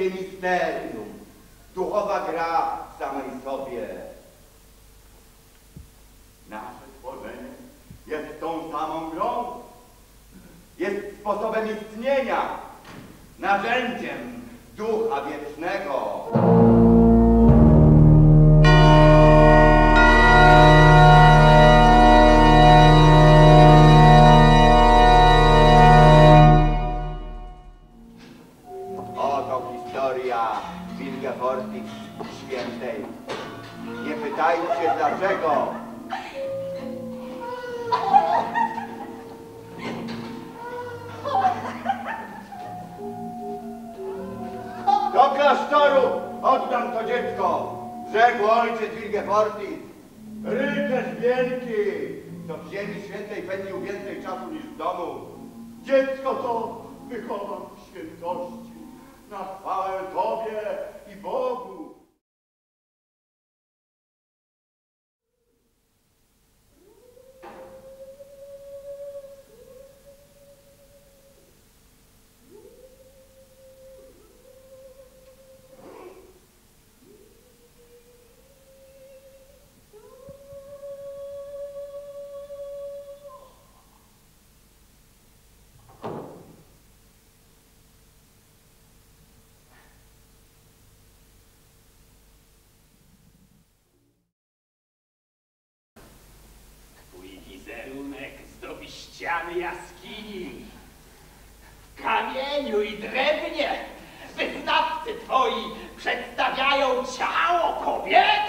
wielkie misterium, duchowa gra w samej sobie. Nasze stworzenie jest tą samą grą, jest sposobem istnienia, narzędziem Ducha Wiecznego. Oto historia Wilgefortis Świętej. Nie pytajcie dlaczego. Do klasztoru oddam to dziecko, rzekł ojciec Wilgefortis. Rycerz wielki, to w ziemi świętej pędził więcej czasu niż w domu. Dziecko to wychowam w świętości, na chwałę Tobie i Bogu. Wizerunek zdobi ściany jaskini. W kamieniu i drewnie wyznawcy twoi przedstawiają ciało kobiety.